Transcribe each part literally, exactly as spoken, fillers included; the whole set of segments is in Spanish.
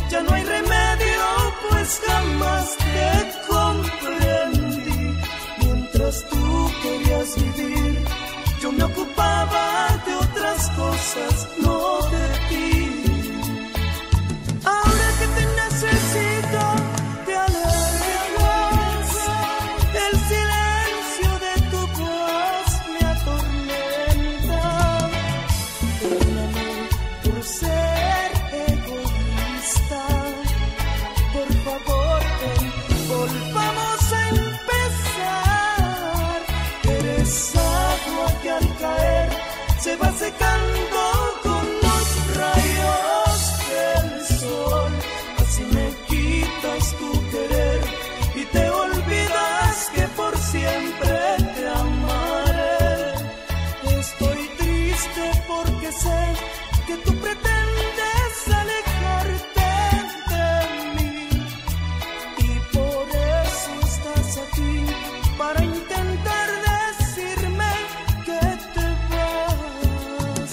ya no hay remedio, pues jamás te comprendí. Mientras tú querías vivir, yo me ocupaba de otras cosas, no de ti. Ahora que te necesito, te alejas. El silencio de tu voz me atormenta. Perdóname por ser egoísta. Por favor, ven, volvamos a empezar. Eres agua que al caer se va secando con los rayos del sol. Así me quitas tu querer y te olvidas que por siempre te amaré. Estoy triste porque sé que tú pretendes alejarte de mí, y por eso estás aquí, para intentar decirme que te vas.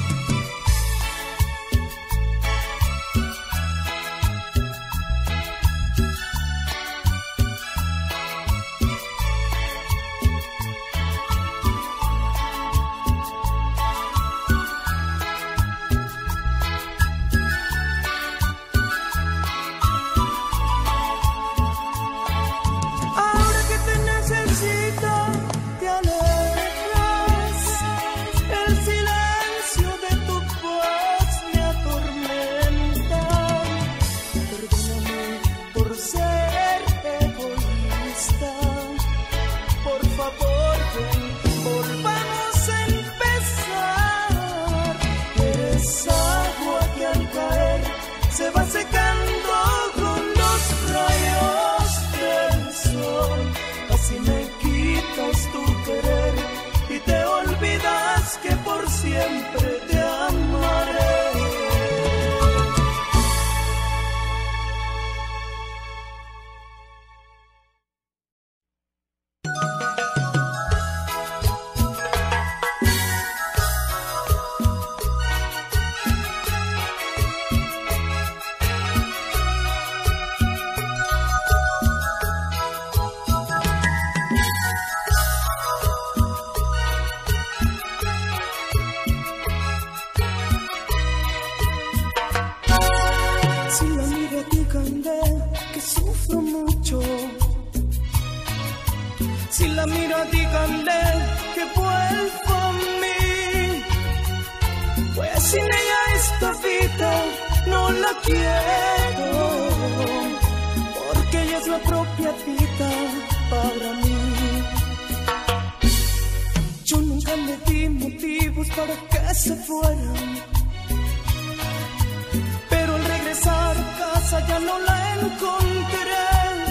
Ahora que te necesito, te alejas. El silencio de tu voz me atormenta. Perdóname por ser egoísta. Por favor, ven, volvamos a empezar. Eres agua que al caer se va secando con los rayos del sol. Así me quitas tu querer y te olvidas que por siempre te amaré. Si la miro a ti, Candel, que sufro mucho. Si la miro a ti, Candel, que vuelvo a mí. Pues sin ella esta vida no la quiero, porque ella es la propia vida para mí. Yo nunca le di motivos para que se fueran, pero al regresar a casa ya no la encontré.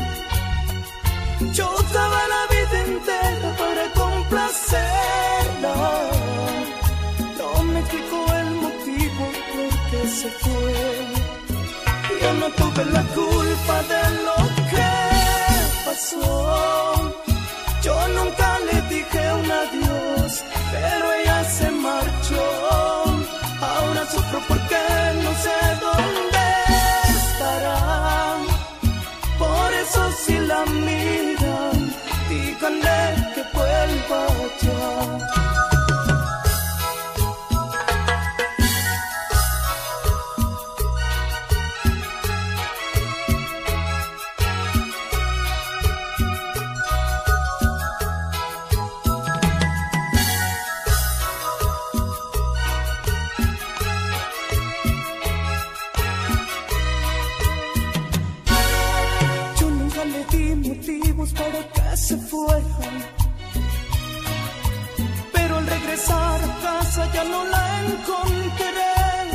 Yo daba la vida entera para complacerla. No me explicó el motivo por qué se fue. Yo no tuve la culpa de lo que pasó. Yo nunca le dije un adiós, pero ella se marchó. Ahora sufro porque no sé dónde estará. Por eso si la miran, díganle que vuelva ya. Para que se fueran, pero al regresar a casa ya no la encontré.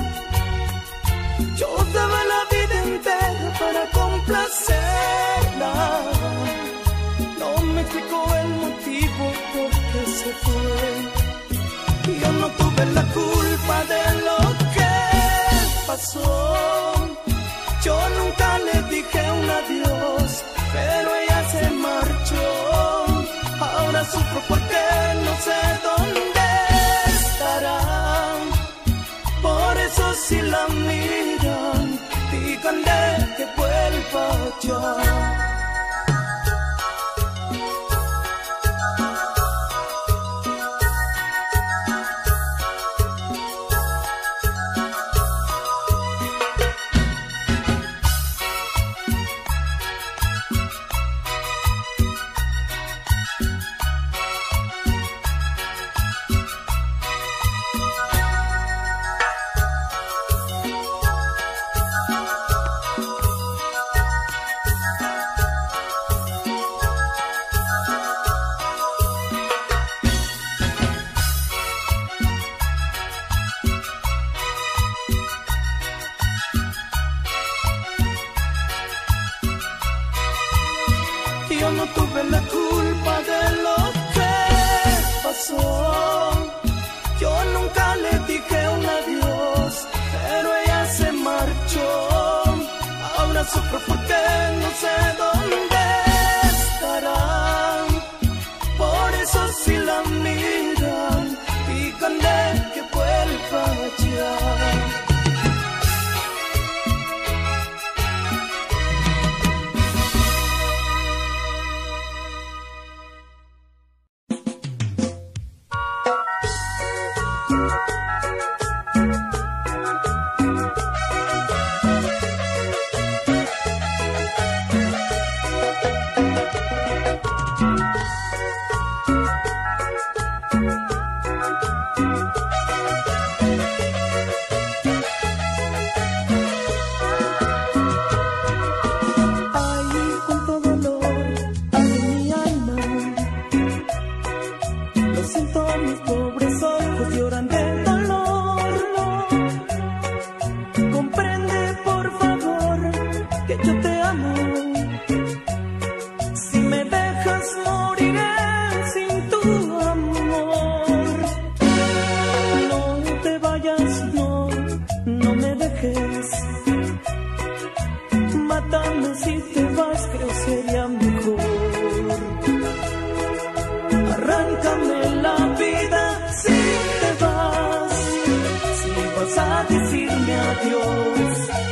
Yo daba la vida entera para complacerla. No me explicó el motivo por qué se fue. Yo no tuve la culpa de lo que pasó. Yo nunca le dije un adiós, pero ella se marchó. Ahora sufro porque no sé dónde estará. Por eso si la miran, díganle fallar. Yo no tuve la culpa de lo que pasó. Yo nunca le dije un adiós, pero ella se marchó. Ahora sufro porque no sé dónde estará. Por eso si la miran, díganle que vuelva ya. Mátame si te vas, creo sería mejor. Arráncame la vida si te vas, si vas a decirme adiós.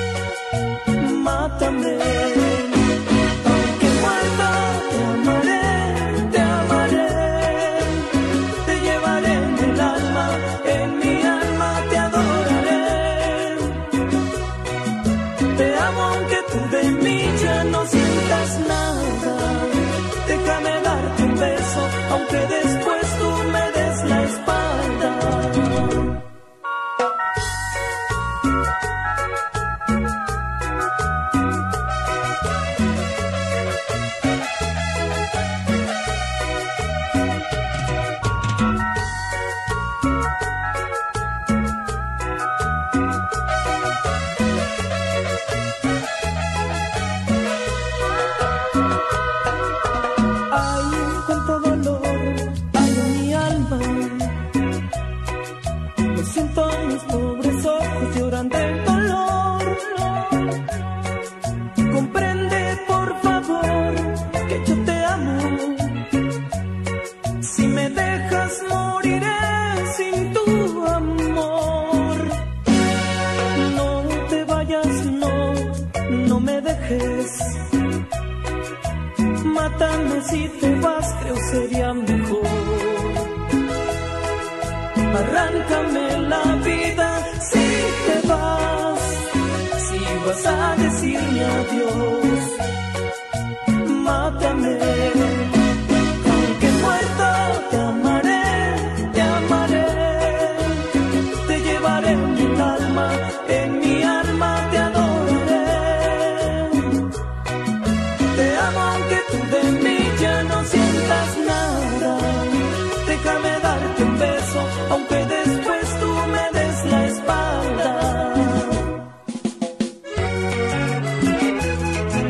Mátame, aunque muerta te amaré, te amaré. Te llevaré en el alma, en mi alma te adoraré. Te amo aunque tú de mí ya no sientas nada. Déjame darte un beso, aunque después tú me des la espalda. Mátame si te vas, creo sería mejor. Arráncame la vida si te vas, si vas a decirme adiós. Mátame, aunque muerta te amaré, te amaré. Te llevaré en mi alma, en mi alma te adoraré. Te amo aunque tú de mí ya no sientas nada. Déjame darte un beso, aunque después tú me des la espalda.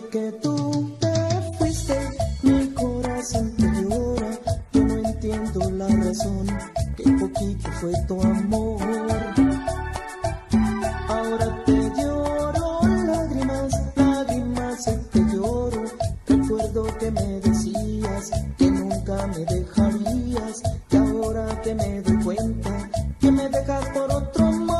que tú te fuiste, mi corazón te llora. Yo no entiendo la razón, que poquito fue tu amor. Ahora te lloro lágrimas, lágrimas te lloro. Recuerdo que me decías que nunca me dejarías, y ahora que me doy cuenta que me dejas por otro amor.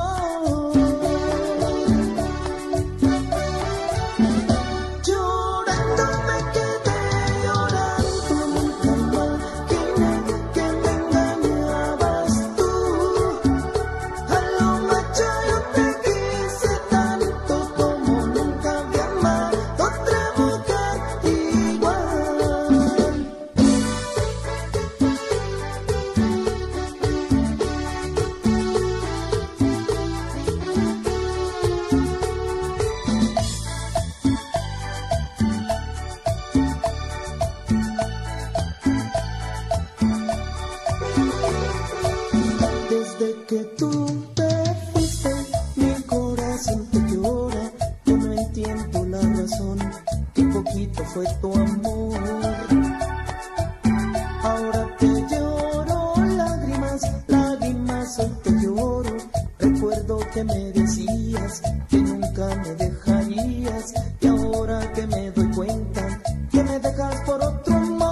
Que tú te fuiste, mi corazón te llora. Yo no entiendo la razón, que poquito fue tu amor. Ahora te lloro lágrimas, lágrimas hoy te lloro. Recuerdo que me decías que nunca me dejarías, y ahora que me doy cuenta que me dejas por otro amor.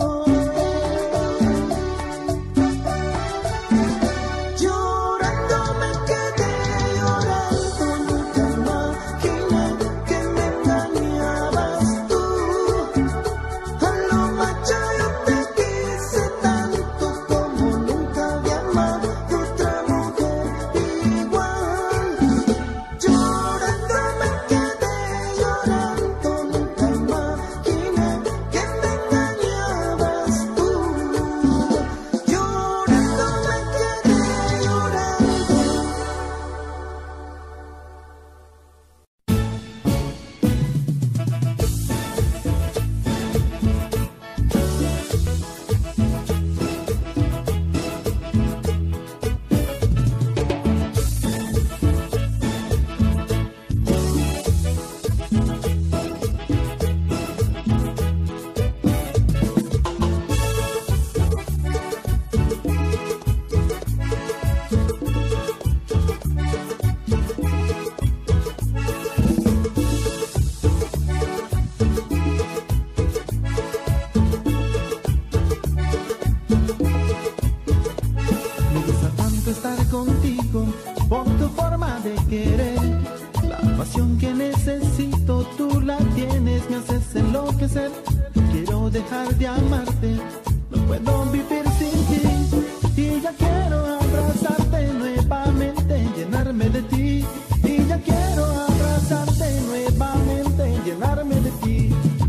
Por tu forma de querer, la pasión que necesito tú la tienes, me haces enloquecer. Quiero dejar de amarte, no puedo vivir sin ti, y ya quiero abrazarte nuevamente, llenarme de ti, y ya quiero abrazarte nuevamente, llenarme de ti.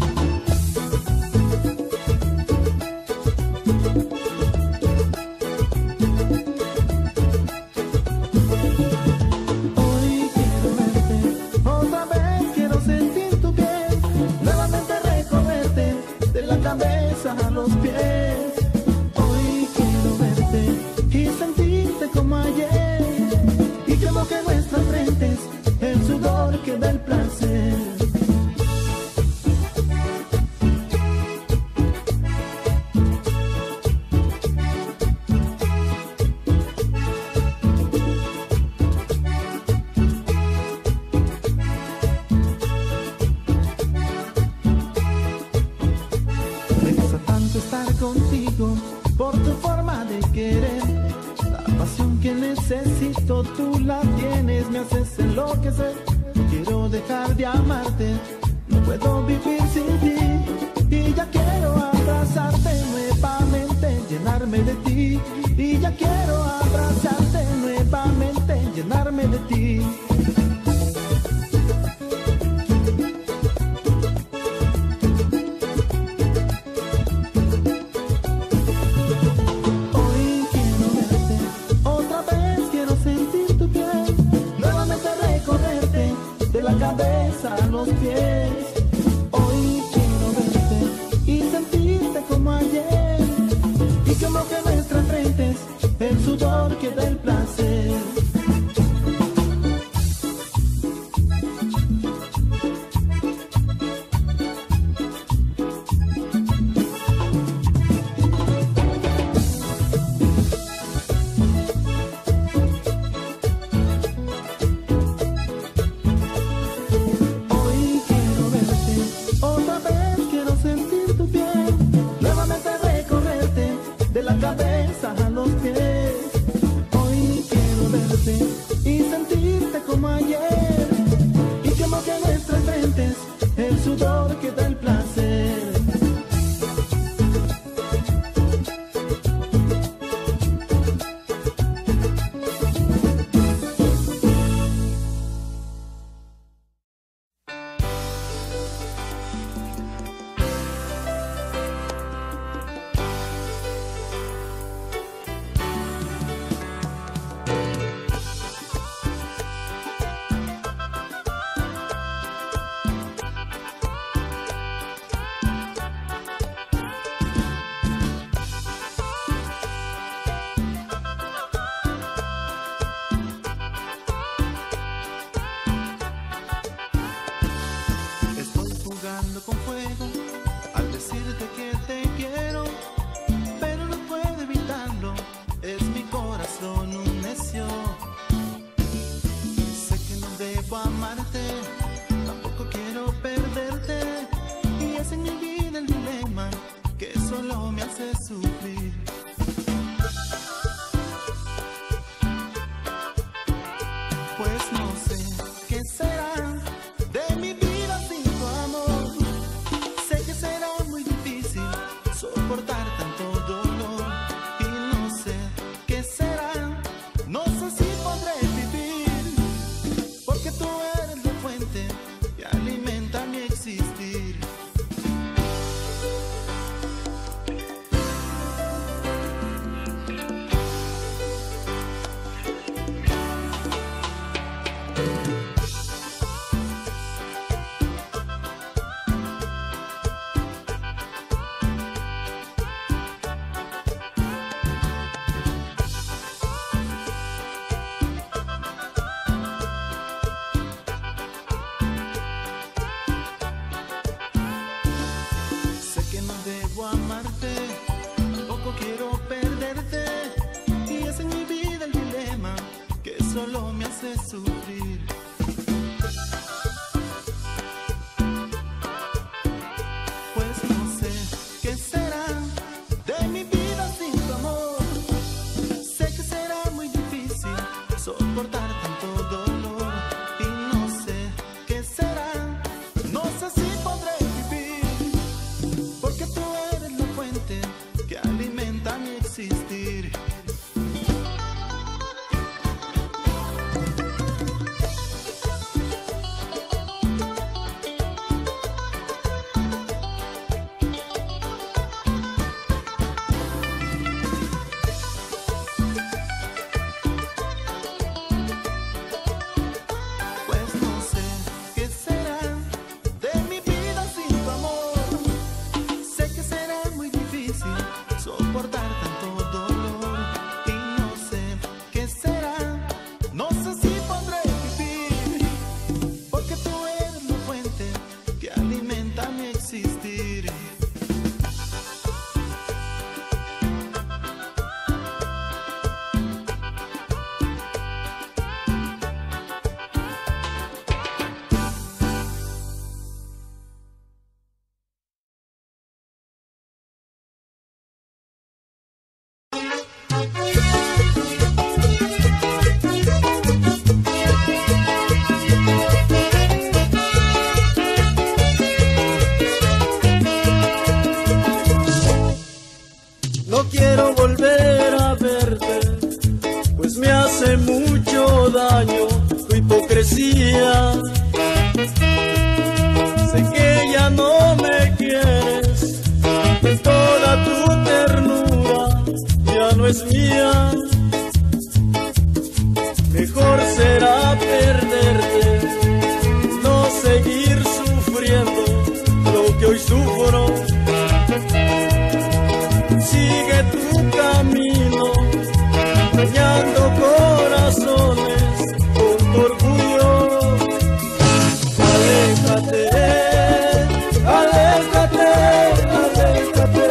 A los pies, hoy quiero verte y sentirte como ayer, y que moje nuestras frentes el sudor que da el placer. Estar contigo por tu forma de querer, la pasión que necesito tú la tienes, me haces enloquecer. Quiero dejar de amarte, no puedo vivir sin ti, y ya quiero abrazarte nuevamente, llenarme de ti, y ya quiero abrazarte nuevamente, llenarme de ti. Cabeza a los pies, hoy quiero verte y sentirte como ayer, y que moje nuestras frentes el sudor que da el placer. jugando con fuego al decirte que te quiero, pero no puedo evitarlo, es mi corazón un necio. Sé que no debo amarte, tampoco quiero perderte, y es en mi vida el dilema que solo me hace sufrir. Pues no sé qué será de mi vida sin tu amor. Sé que será muy difícil soportar tanto dolor, y no sé qué será, no sé si podré vivir, porque tú eres la fuente que alimenta mi existir. Debo amarte, tampoco quiero perderte, y es en mi vida el dilema que solo me hace sufrir. Pues no sé qué será de mi vida sin tu amor. Sé que será muy difícil soportar tanto dolor, y no sé qué será, no sé si podré vivir, porque tú eres la fuente que alimenta mi existir. Pues no sé qué será de mi vida sin tu amor. Sé que será muy difícil soportar tanto dolor, y no sé qué será, no sé si podré vivir, porque tú eres la fuente que alimenta mi existir. No quiero volver a verte, pues me hace mucho daño tu hipocresía. Sé que ya no me quieres, que toda tu ternura ya no es mía. Mejor será perderte, no seguir sufriendo lo que hoy sufro. Sigue tu camino, dañando corazones con tu orgullo. Aléjate, aléjate, aléjate.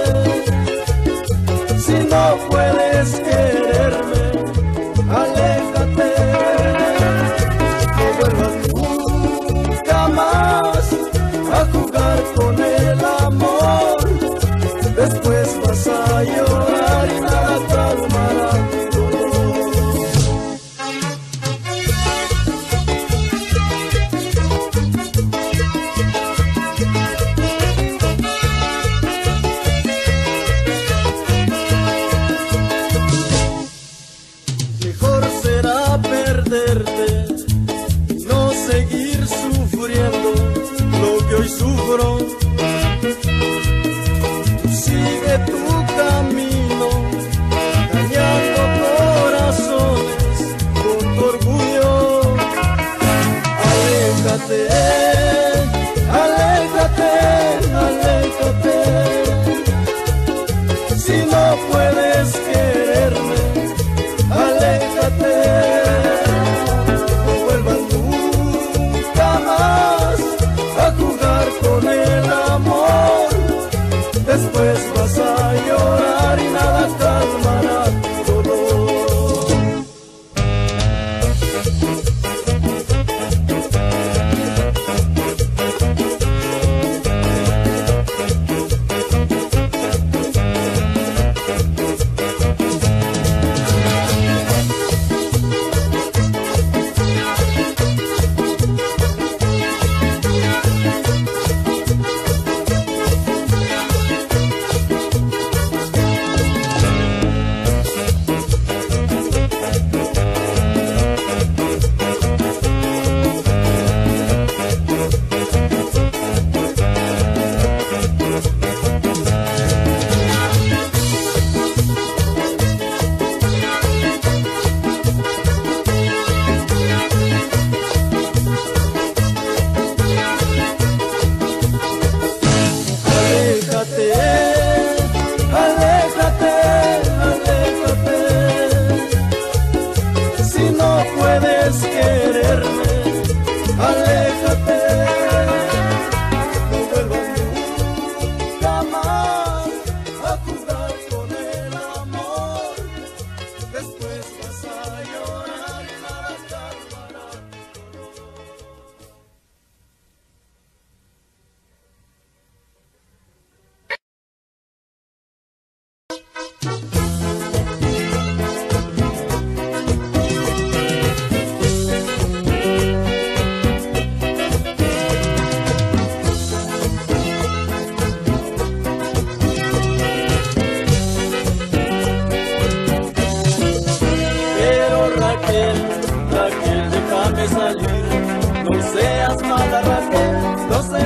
Si no puedes quererme, aléjate. No vuelvas nunca más a jugar con el amor. Después vas a llorar.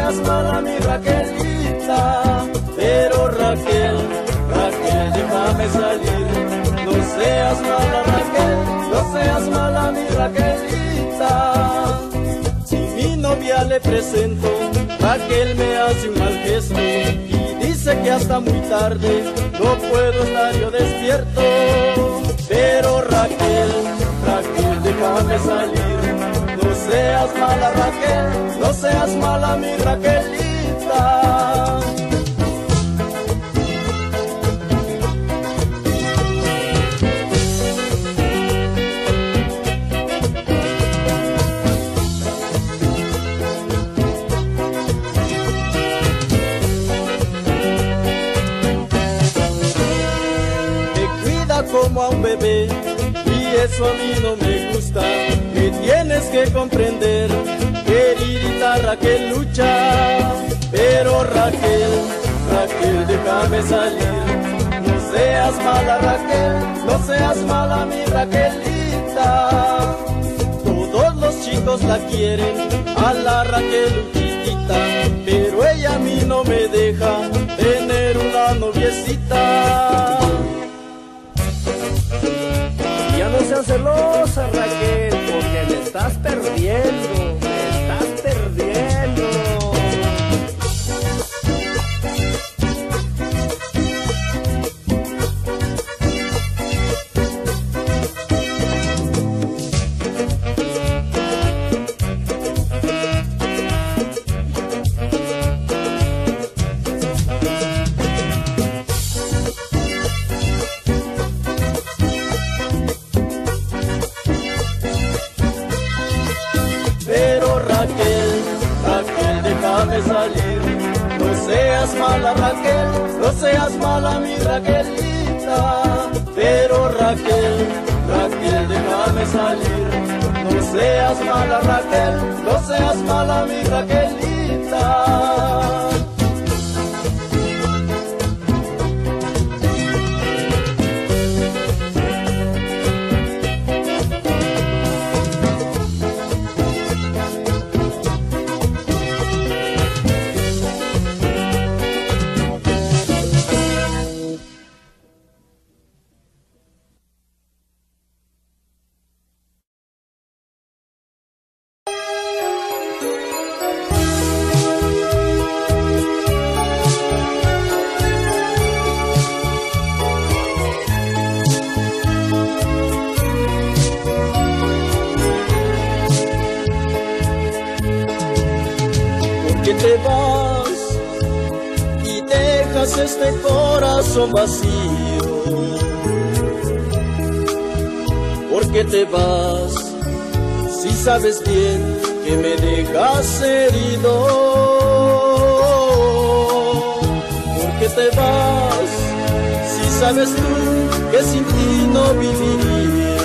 seas mala mi Raquelita, pero Raquel, Raquel, déjame salir. No seas mala Raquel, no seas mala mi Raquelita. Si mi novia le presento, Raquel me hace un mal gesto y dice que hasta muy tarde no puedo estar yo despierto. Pero Raquel, Raquel, déjame salir. No seas mala Raquel, no seas mala mi Raquelita. Me cuida como a un bebé y eso a mí no me gusta. Me tienes que comprender, queridita Raquel, lucha. Pero Raquel, Raquel, déjame salir. No seas mala Raquel, no seas mala mi Raquelita. Todos los chicos la quieren, a la Raquel chiquita, pero ella a mí no me deja tener una noviecita. Ya no seas celosa, Raquel, porque me estás perdiendo, me estás perdiendo. Raquel, Raquel, déjame salir. No seas mala Raquel, no seas mala mi Raquelita. Pero Raquel, Raquel, déjame salir. No seas mala Raquel, no seas mala mi Raquelita. Te vas y dejas este corazón vacío. ¿Por qué te vas si sabes bien que me dejas herido? ¿Por qué te vas si sabes tú que sin ti no viviría?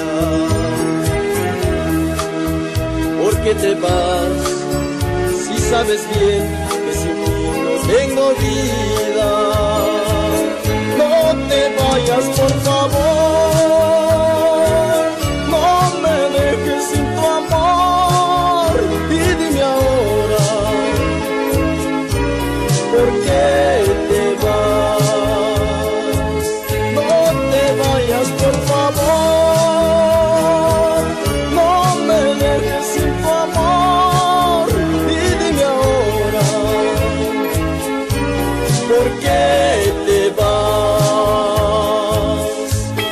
¿Por qué te vas? Sabes bien que sin ti no tengo vida. No te vayas por favor, no me dejes sin tu amor. Y dime ahora, ¿por qué te vas? No te vayas por favor, no me dejes sin tu amor. ¿Por qué te vas?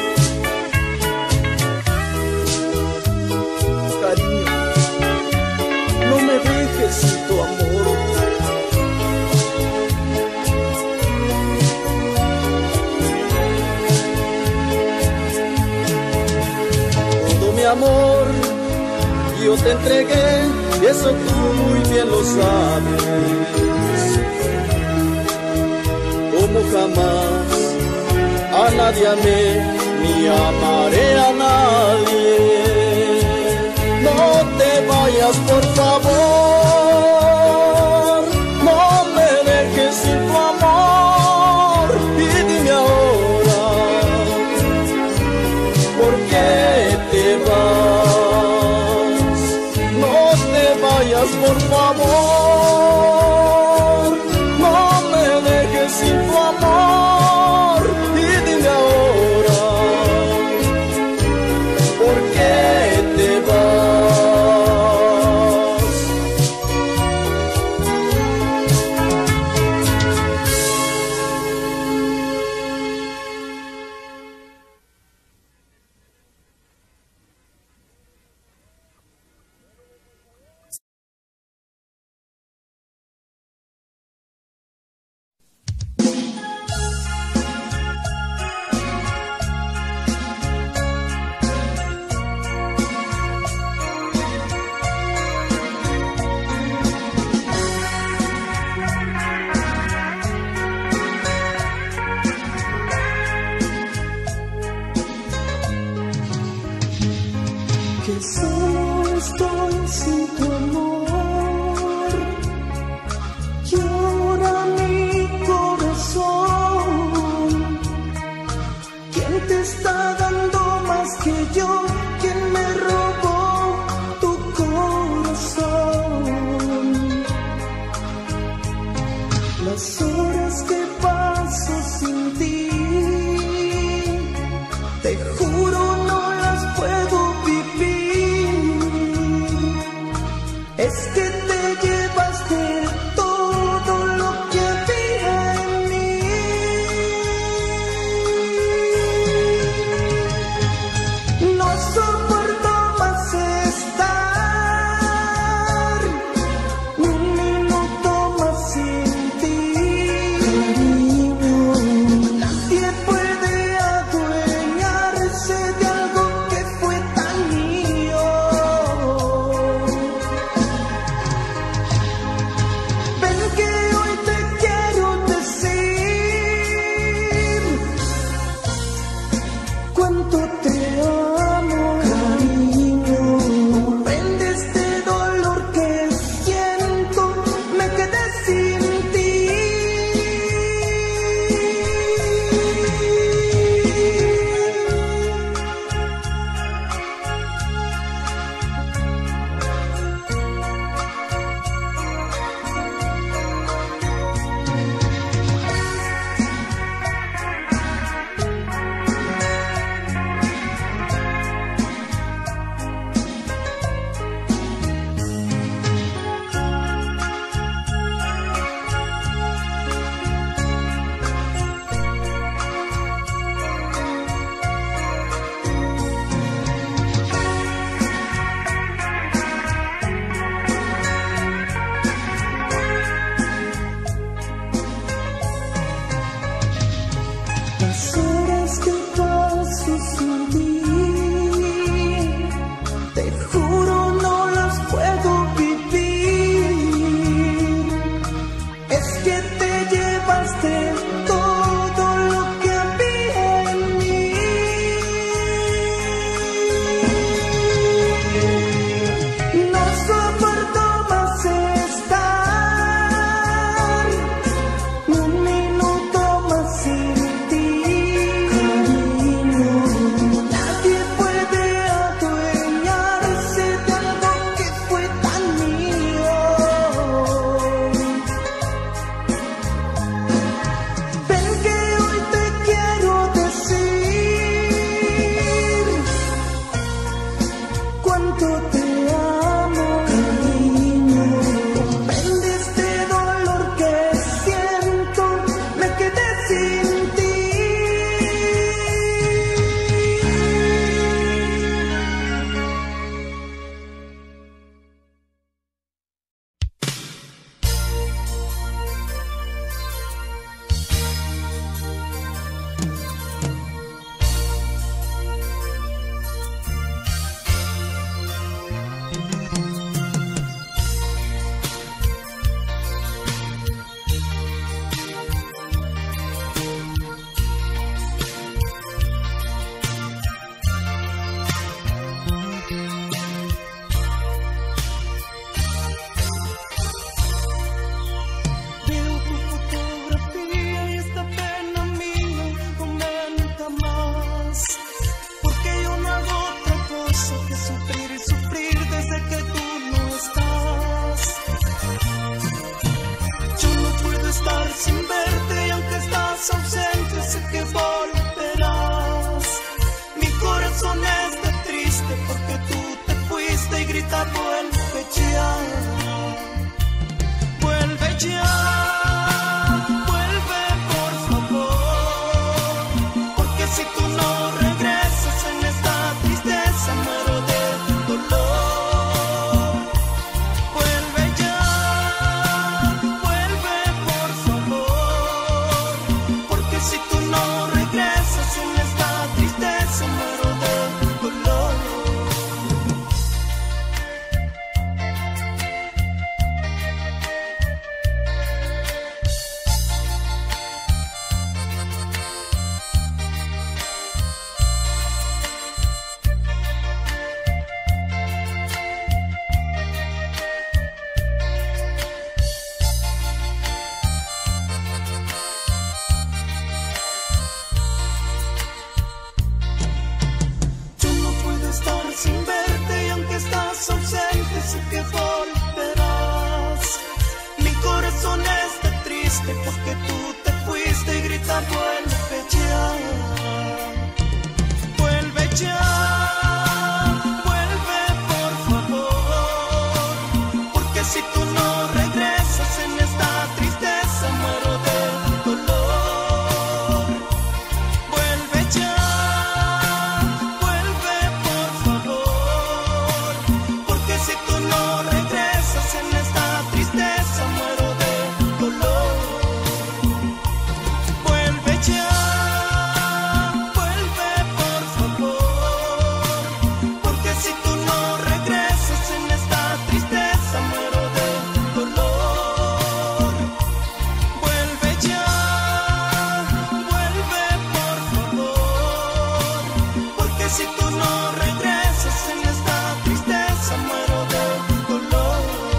Cariño, no me dejes sin tu amor. Todo mi amor yo te entregué, eso tú muy bien lo sabes. Como jamás a nadie amé, ni amaré a nadie. No te vayas por favor, no me dejes sin tu amor. Y dime ahora, ¿por qué te vas? No te vayas por favor. las horas que paso sin ti, te juro no las puedo vivir. Es que te llevaste todo lo que había en mí. No soporto más estar un minuto más sin ti. triste porque tú te fuiste y grita vuelve ya, vuelve ya, vuelve por favor, porque si tú no regresas en esta tristeza muero de dolor. Vuelve ya, vuelve por favor, porque si tú no regresas en esta tristeza muero de dolor. Vuelve ya, vuelve por favor, porque si tú no regresas en esta tristeza muero de dolor. Vuelve ya, vuelve por favor, porque si tú no regresas en esta tristeza muero de dolor.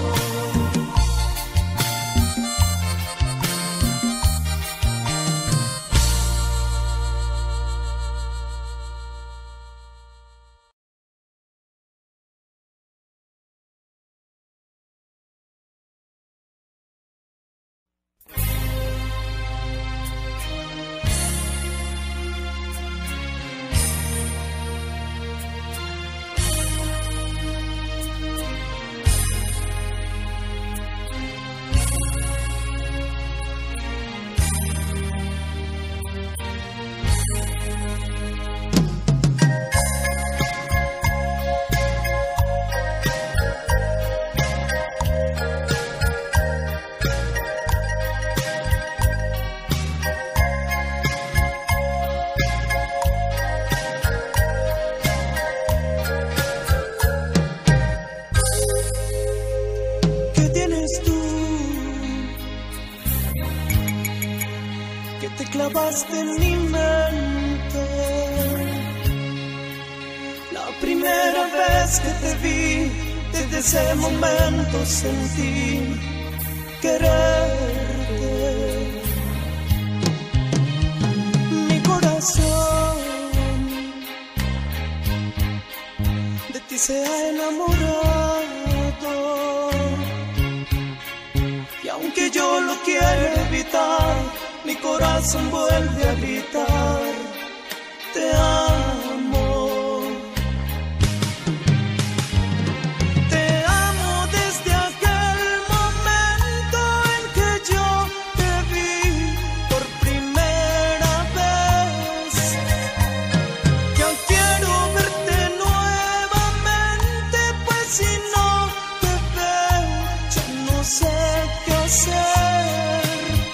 ¿Qué tienes tú que te clavaste en mi mente? La primera vez que te vi, desde ese momento sentí quererte. Mi corazón de ti se ha enamorado. Y aunque yo lo quiero evitar, mi corazón vuelve a gritar, te amo. Te amo desde aquel momento en que yo te vi por primera vez. Ya quiero verte nuevamente, pues si no te veo, ya no sé qué hacer.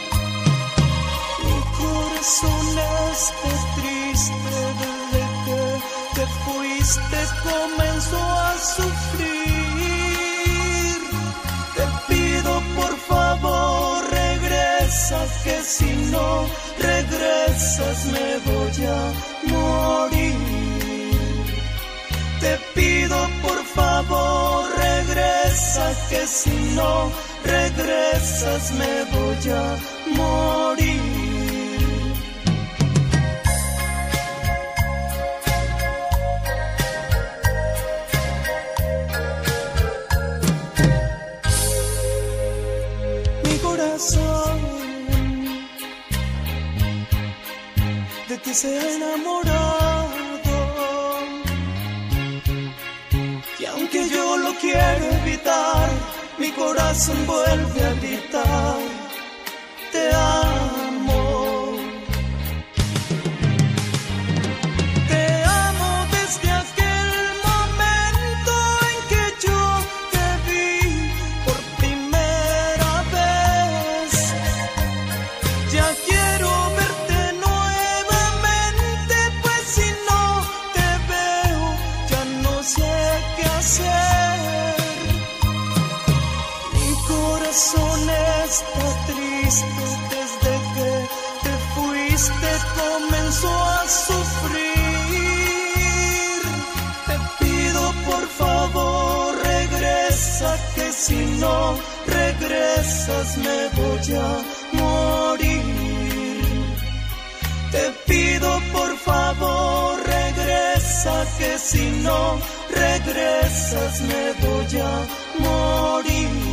Mi corazón está triste desde que te fuiste, comenzó a sufrir. Te pido por favor regresa, que si no regresas me voy a morir. Te pido por favor regresa, que si no regresas me voy a morir. Mi corazón de ti se ha enamorado. Y aunque yo lo quiero evitar, mi corazón vuelve a gritar, te amo. Te amo desde aquel momento en que yo te vi por primera vez. Ya quiero verte nuevamente, pues si no te veo, ya no sé qué hacer. Mi corazón está triste desde que te fuiste, comenzó a sufrir. Te pido por favor regresa, que si no regresas me voy a morir. Te pido por favor regresa, que si no regresas me voy a morir.